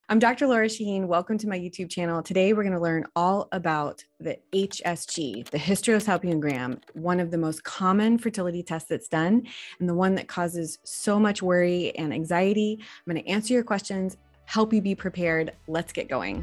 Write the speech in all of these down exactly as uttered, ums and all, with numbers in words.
I'm Doctor Lora Shahine. Welcome to my YouTube channel. Today, we're going to learn all about the H S G, the Hysterosalpingogram, one of the most common fertility tests that's done, and the one that causes so much worry and anxiety. I'm going to answer your questions, help you be prepared. Let's get going.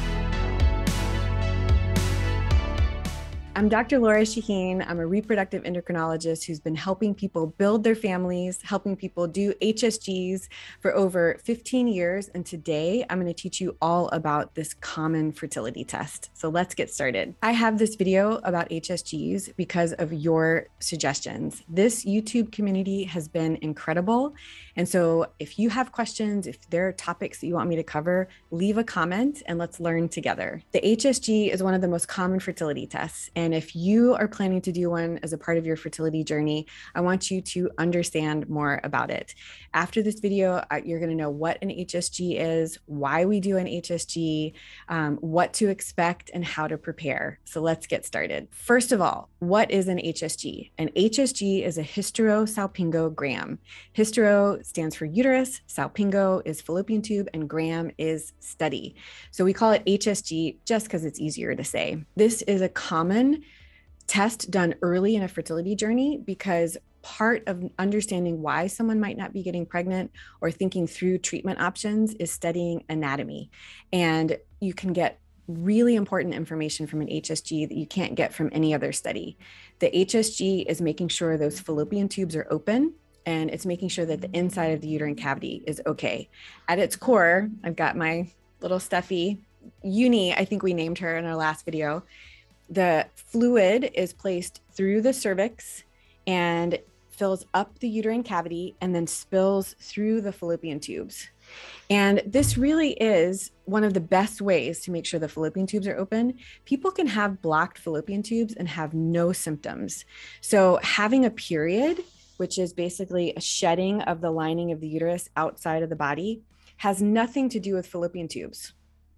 I'm Doctor Lora Shahine. I'm a reproductive endocrinologist who's been helping people build their families, helping people do H S Gs for over fifteen years. And today I'm going to teach you all about this common fertility test. So let's get started. I have this video about H S Gs because of your suggestions. This YouTube community has been incredible. And so if you have questions, if there are topics that you want me to cover, leave a comment and let's learn together. The H S G is one of the most common fertility tests. And if you are planning to do one as a part of your fertility journey, I want you to understand more about it. After this video, you're going to know what an H S G is, why we do an H S G, um, what to expect, and how to prepare. So let's get started. First of all, what is an H S G? An H S G is a hysterosalpingogram. Hystero stands for uterus, salpingo is fallopian tube, and gram is study. So we call it H S G just because it's easier to say. This is a common test done early in a fertility journey because part of understanding why someone might not be getting pregnant or thinking through treatment options is studying anatomy. And you can get really important information from an H S G that you can't get from any other study. The H S G is making sure those fallopian tubes are open, and it's making sure that the inside of the uterine cavity is okay. At its core, I've got my little stuffy Uni, I think we named her in our last video. The fluid is placed through the cervix and fills up the uterine cavity and then spills through the fallopian tubes. And this really is one of the best ways to make sure the fallopian tubes are open. People can have blocked fallopian tubes and have no symptoms. So having a period, which is basically a shedding of the lining of the uterus outside of the body, has nothing to do with fallopian tubes.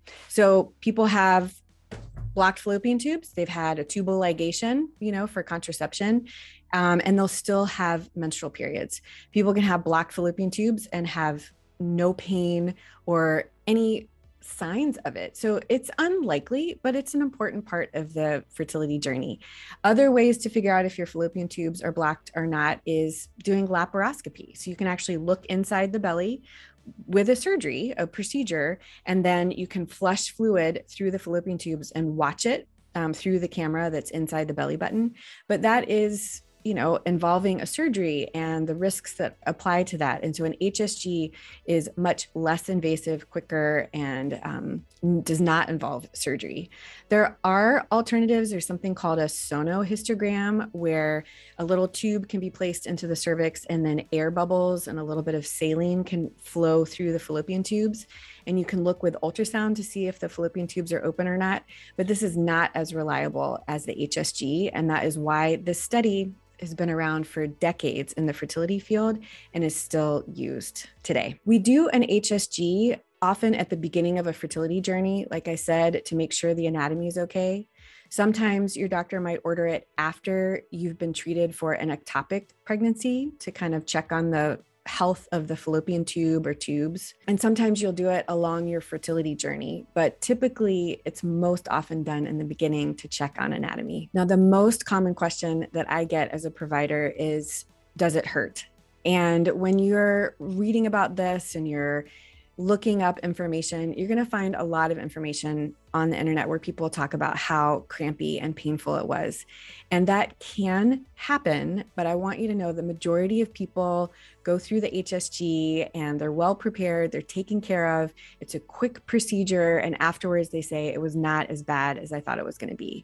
So people have blocked fallopian tubes. They've had a tubal ligation, you know, for contraception, um, and they'll still have menstrual periods. People can have blocked fallopian tubes and have no pain or any signs of it. So it's unlikely, but it's an important part of the fertility journey. Other ways to figure out if your fallopian tubes are blocked or not is doing laparoscopy. So you can actually look inside the belly with a surgery, a procedure, and then you can flush fluid through the fallopian tubes and watch it um, through the camera that's inside the belly button. But that is, you know, involving a surgery and the risks that apply to that. And so an H S G is much less invasive, quicker, and um, does not involve surgery. There are alternatives. There's something called a sonohysterogram, where a little tube can be placed into the cervix and then air bubbles and a little bit of saline can flow through the fallopian tubes. And you can look with ultrasound to see if the fallopian tubes are open or not. But this is not as reliable as the H S G. And that is why this study has been around for decades in the fertility field and is still used today. We do an H S G often at the beginning of a fertility journey, like I said, to make sure the anatomy is okay. Sometimes your doctor might order it after you've been treated for an ectopic pregnancy to kind of check on the health of the fallopian tube or tubes. And sometimes you'll do it along your fertility journey, but typically it's most often done in the beginning to check on anatomy. Now, the most common question that I get as a provider is, does it hurt? And when you're reading about this and you're looking up information, you're going to find a lot of information on the internet where people talk about how crampy and painful it was. And that can happen, but I want you to know the majority of people go through the H S G and they're well prepared, they're taken care of. It's a quick procedure. And afterwards they say it was not as bad as I thought it was going to be.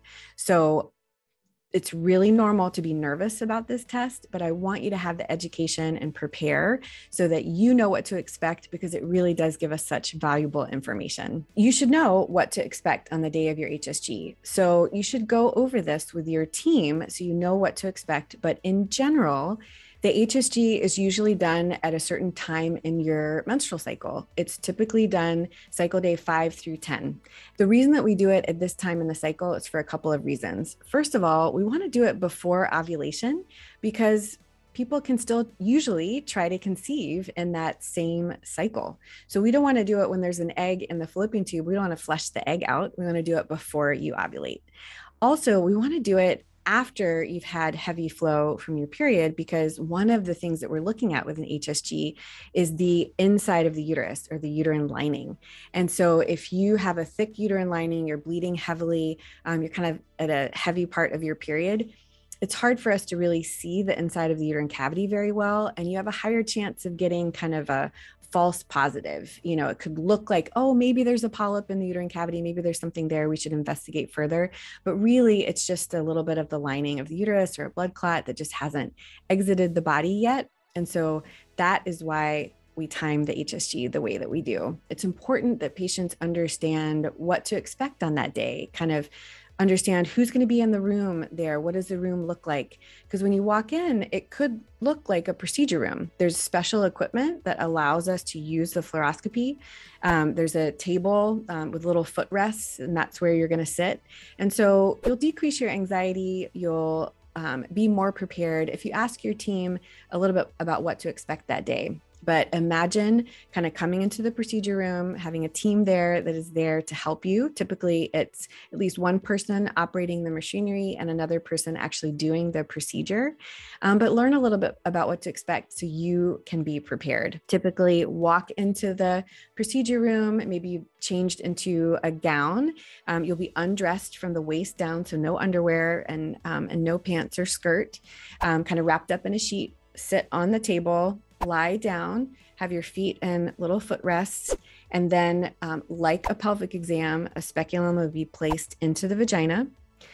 So it's really normal to be nervous about this test, but I want you to have the education and prepare so that you know what to expect, because it really does give us such valuable information. You should know what to expect on the day of your H S G. So you should go over this with your team so you know what to expect. But in general, the H S G is usually done at a certain time in your menstrual cycle. It's typically done cycle day five through ten. The reason that we do it at this time in the cycle is for a couple of reasons. First of all, we want to do it before ovulation because people can still usually try to conceive in that same cycle. So we don't want to do it when there's an egg in the fallopian tube. We don't want to flush the egg out. We want to do it before you ovulate. Also, we want to do it after you've had heavy flow from your period, because one of the things that we're looking at with an H S G is the inside of the uterus, or the uterine lining. And so if you have a thick uterine lining, you're bleeding heavily, um, you're kind of at a heavy part of your period, it's hard for us to really see the inside of the uterine cavity very well. And you have a higher chance of getting kind of a false positive. You know, it could look like, oh, maybe there's a polyp in the uterine cavity. Maybe there's something there. We should investigate further. But really, it's just a little bit of the lining of the uterus or a blood clot that just hasn't exited the body yet. And so that is why we time the H S G the way that we do. It's important that patients understand what to expect on that day, kind of understand who's going to be in the room there. What does the room look like? Because when you walk in, it could look like a procedure room. There's special equipment that allows us to use the fluoroscopy. Um, there's a table um, with little footrests, and that's where you're going to sit. And so you'll decrease your anxiety. You'll um, be more prepared if you ask your team a little bit about what to expect that day. But imagine kind of coming into the procedure room, having a team there that is there to help you. Typically, it's at least one person operating the machinery and another person actually doing the procedure. Um, but learn a little bit about what to expect so you can be prepared. Typically, walk into the procedure room, maybe changed into a gown. Um, you'll be undressed from the waist down, so no underwear and, um, and no pants or skirt, um, kind of wrapped up in a sheet. Sit on the table, lie down, have your feet in little footrests, and then um, like a pelvic exam, a speculum will be placed into the vagina.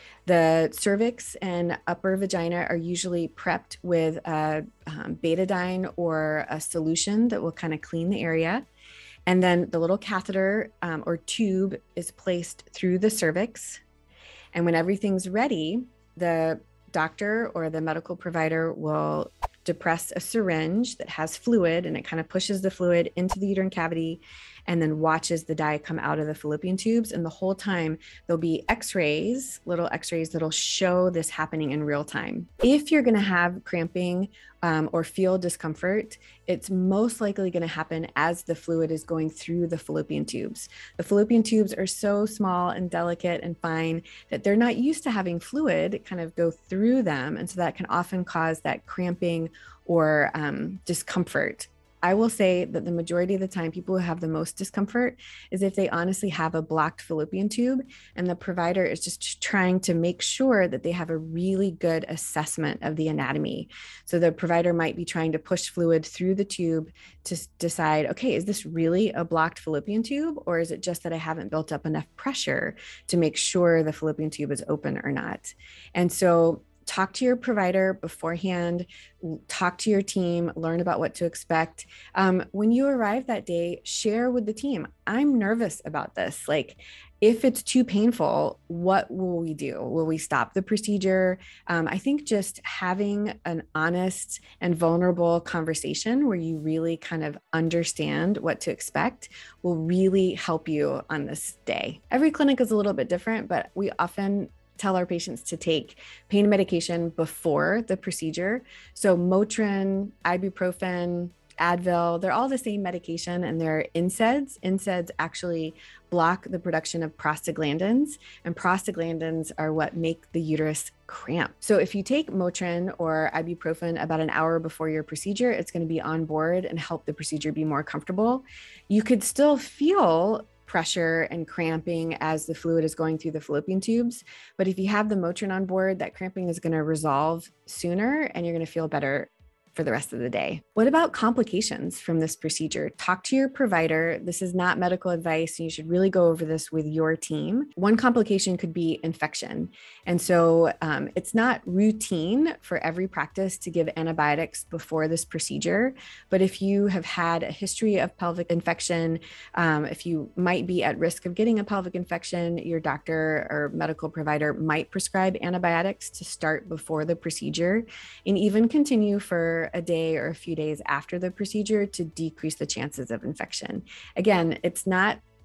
The cervix and upper vagina are usually prepped with a um, betadine or a solution that will kind of clean the area. And then the little catheter um, or tube is placed through the cervix. And when everything's ready, the doctor or the medical provider will depress a syringe that has fluid, and it kind of pushes the fluid into the uterine cavity and then watches the dye come out of the fallopian tubes. And the whole time there'll be x-rays, little x-rays that'll show this happening in real time. If you're going to have cramping um, or feel discomfort, it's most likely going to happen as the fluid is going through the fallopian tubes. The fallopian tubes are so small and delicate and fine that they're not used to having fluid kind of go through them. And so that can often cause that cramping or um, discomfort. I will say that the majority of the time, people who have the most discomfort is if they honestly have a blocked fallopian tube, and the provider is just trying to make sure that they have a really good assessment of the anatomy. So the provider might be trying to push fluid through the tube to decide, okay, is this really a blocked fallopian tube, or is it just that I haven't built up enough pressure to make sure the fallopian tube is open or not? And so talk to your provider beforehand, talk to your team, learn about what to expect. Um, when you arrive that day, share with the team, I'm nervous about this. Like, if it's too painful, what will we do? Will we stop the procedure? Um, I think just having an honest and vulnerable conversation where you really kind of understand what to expect will really help you on this day. Every clinic is a little bit different, but we often tell our patients to take pain medication before the procedure. So Motrin, ibuprofen, Advil, they're all the same medication, and they're N SAIDs. N SAIDs actually block the production of prostaglandins, and prostaglandins are what make the uterus cramp. So if you take Motrin or ibuprofen about an hour before your procedure, it's going to be on board and help the procedure be more comfortable. You could still feel pressure and cramping as the fluid is going through the fallopian tubes. But if you have the Motrin on board, that cramping is going to resolve sooner, and you're going to feel better for the rest of the day. What about complications from this procedure? Talk to your provider. This is not medical advice, and you should really go over this with your team. One complication could be infection. And so um, it's not routine for every practice to give antibiotics before this procedure. But if you have had a history of pelvic infection, um, if you might be at risk of getting a pelvic infection, your doctor or medical provider might prescribe antibiotics to start before the procedure and even continue for a day or a few days after the procedure to decrease the chances of infection. Again, it's not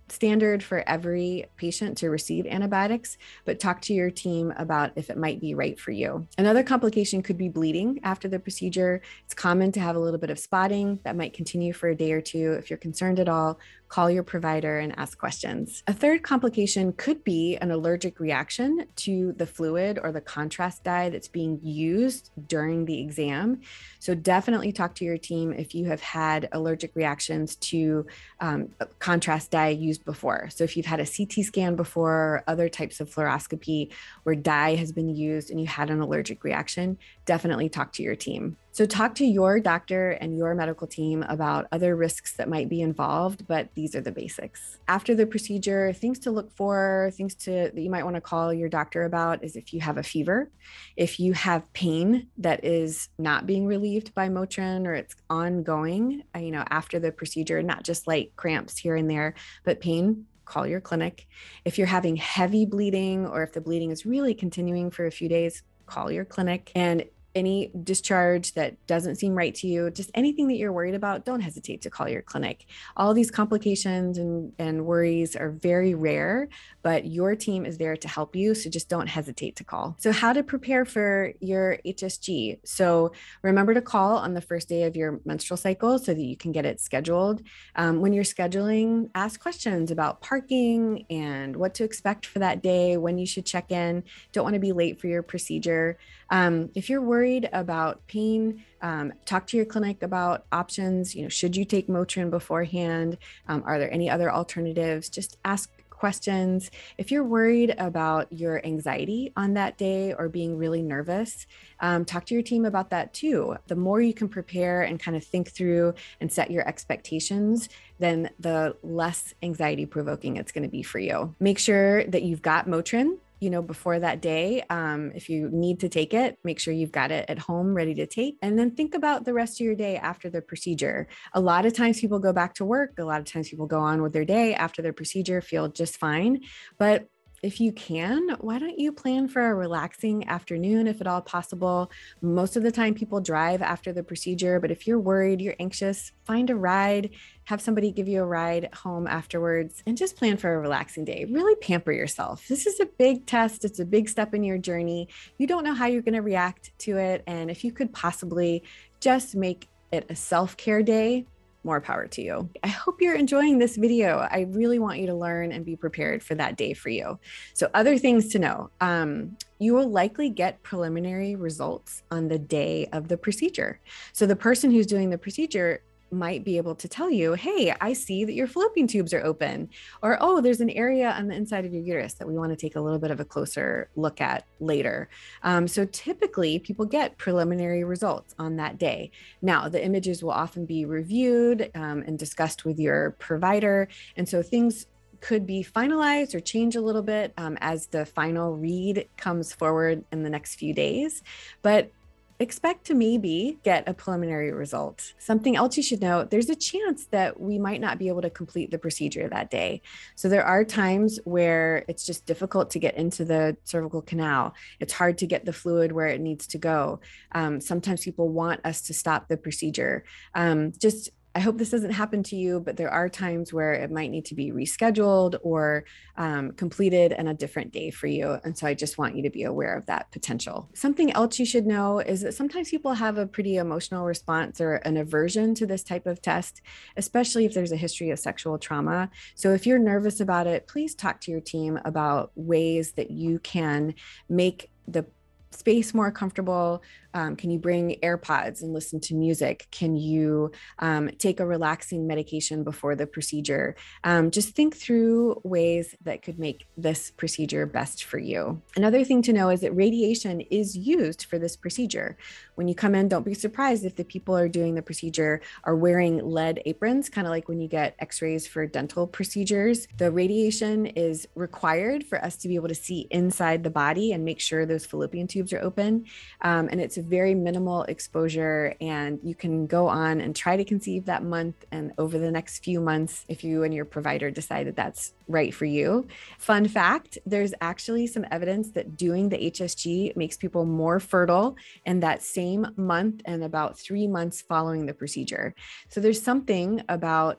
standard for every patient to receive antibiotics, but talk to your team about if it might be right for you. Another complication could be bleeding after the procedure. It's common to have a little bit of spotting that might continue for a day or two. If you're concerned at all, call your provider and ask questions. A third complication could be an allergic reaction to the fluid or the contrast dye that's being used during the exam. So definitely talk to your team if you have had allergic reactions to um, contrast dye used before. So if you've had a C T scan before or other types of fluoroscopy where dye has been used and you had an allergic reaction, definitely talk to your team. So talk to your doctor and your medical team about other risks that might be involved, but these are the basics. After the procedure, things to look for, things to that you might want to call your doctor about is if you have a fever, if you have pain that is not being relieved by Motrin or it's ongoing, you know, after the procedure, not just like cramps here and there, but pain, call your clinic. If you're having heavy bleeding or if the bleeding is really continuing for a few days, call your clinic. And any discharge that doesn't seem right to you, just anything that you're worried about, don't hesitate to call your clinic. All these complications and, and worries are very rare, but your team is there to help you. So just don't hesitate to call. So how to prepare for your H S G. So remember to call on the first day of your menstrual cycle so that you can get it scheduled. Um, when you're scheduling, ask questions about parking and what to expect for that day, when you should check in. Don't want to be late for your procedure. Um, if you're worried about pain, um, talk to your clinic about options. You know, should you take Motrin beforehand? Um, are there any other alternatives? Just ask questions. If you're worried about your anxiety on that day or being really nervous, um, talk to your team about that too. The more you can prepare and kind of think through and set your expectations, then the less anxiety provoking it's going to be for you. Make sure that you've got Motrin, you know, before that day. Um, if you need to take it, make sure you've got it at home ready to take, and then think about the rest of your day after the procedure. A lot of times people go back to work. A lot of times people go on with their day after their procedure, feel just fine. But if you can, why don't you plan for a relaxing afternoon, if at all possible? Most of the time people drive after the procedure, but if you're worried, you're anxious, find a ride, have somebody give you a ride home afterwards, and just plan for a relaxing day. Really pamper yourself. This is a big test. It's a big step in your journey. You don't know how you're going to react to it. And if you could possibly just make it a self-care day, more power to you. I hope you're enjoying this video. I really want you to learn and be prepared for that day for you. So other things to know, um, you will likely get preliminary results on the day of the procedure. So the person who's doing the procedure might be able to tell you, hey, I see that your fallopian tubes are open, or, oh, there's an area on the inside of your uterus that we want to take a little bit of a closer look at later. Um, so typically people get preliminary results on that day. Now, the images will often be reviewed um, and discussed with your provider. And so things could be finalized or change a little bit um, as the final read comes forward in the next few days. But expect to maybe get a preliminary result. Something else you should know, there's a chance that we might not be able to complete the procedure that day. So there are times where it's just difficult to get into the cervical canal. It's hard to get the fluid where it needs to go. Um, sometimes people want us to stop the procedure. Um, just I hope this doesn't happen to you, but there are times where it might need to be rescheduled or um, completed in a different day for you. And so I just want you to be aware of that potential. Something else you should know is that sometimes people have a pretty emotional response or an aversion to this type of test, especially if there's a history of sexual trauma. So if you're nervous about it, please talk to your team about ways that you can make the space more comfortable. Um, can you bring AirPods and listen to music? Can you um, take a relaxing medication before the procedure? Um, just think through ways that could make this procedure best for you. Another thing to know is that radiation is used for this procedure. When you come in, don't be surprised if the people are doing the procedure are wearing lead aprons, kind of like when you get x-rays for dental procedures. The radiation is required for us to be able to see inside the body and make sure those fallopian tubes are open. Um, and it's a very minimal exposure, and you can go on and try to conceive that month and over the next few months if you and your provider decide that that's right for you. Fun fact, there's actually some evidence that doing the H S G makes people more fertile in that same month and about three months following the procedure. So there's something about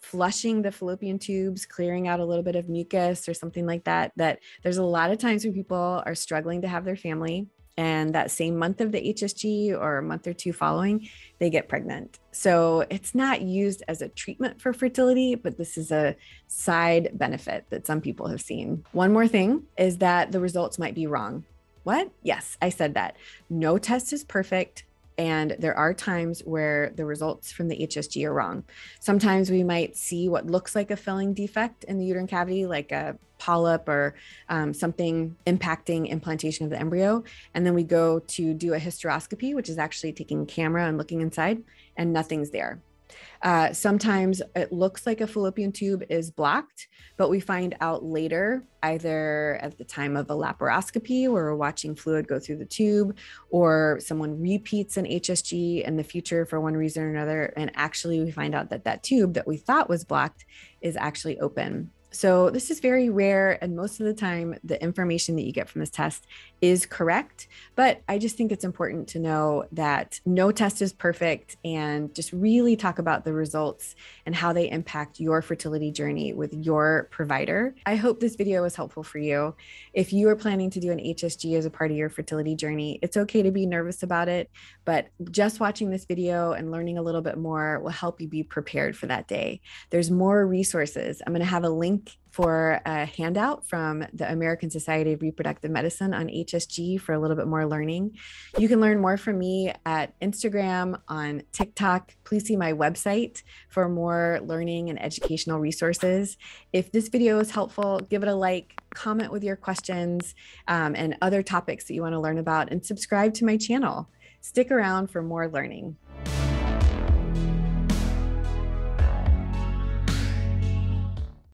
flushing the fallopian tubes, clearing out a little bit of mucus or something like that, that there's a lot of times when people are struggling to have their family, and that same month of the H S G or a month or two following, they get pregnant. So it's not used as a treatment for fertility, but this is a side benefit that some people have seen. One more thing is that the results might be wrong. What? Yes, I said that. No test is perfect. And there are times where the results from the H S G are wrong. Sometimes we might see what looks like a filling defect in the uterine cavity, like a polyp or um, something impacting implantation of the embryo. And then we go to do a hysteroscopy, which is actually taking a camera and looking inside, and nothing's there. Uh, sometimes it looks like a fallopian tube is blocked, but we find out later, either at the time of a laparoscopy where we're watching fluid go through the tube, or someone repeats an H S G in the future for one reason or another. And actually we find out that that tube that we thought was blocked is actually open. So this is very rare, and most of the time the information that you get from this test is correct, but I just think it's important to know that no test is perfect, and just really talk about the results and how they impact your fertility journey with your provider. I hope this video was helpful for you. If you are planning to do an H S G as a part of your fertility journey, it's okay to be nervous about it, but just watching this video and learning a little bit more will help you be prepared for that day. There's more resources. I'm going to have a link for a handout from the American Society of Reproductive Medicine on H S G for a little bit more learning. You can learn more from me at Instagram, on TikTok. Please see my website for more learning and educational resources. If this video is helpful, give it a like, comment with your questions um, and other topics that you want to learn about, and subscribe to my channel. Stick around for more learning.